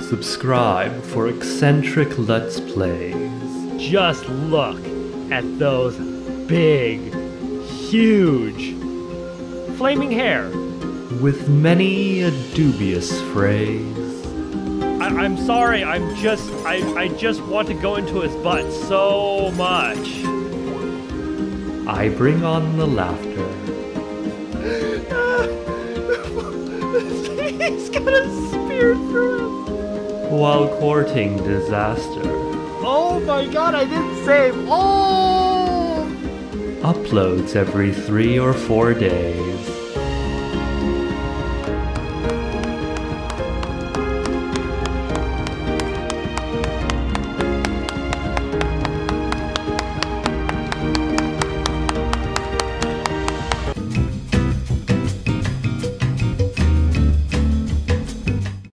Subscribe for eccentric Let's Plays. Just look at those big, huge, flaming hair. With many a dubious phrase. I'm sorry, I just want to go into his butt so much. I bring on the laughter. He's got a spear through him. While courting disaster. Oh my god, I didn't save. Oh! Uploads every 3 or 4 days.